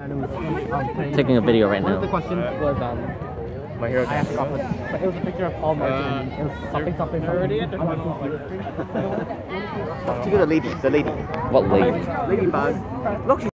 Taking a video right One of the now. questions was My Hero I asked Academia. but it was a picture of Paul Merton. It was something. Look at the lady. What lady? Ladybug. Look,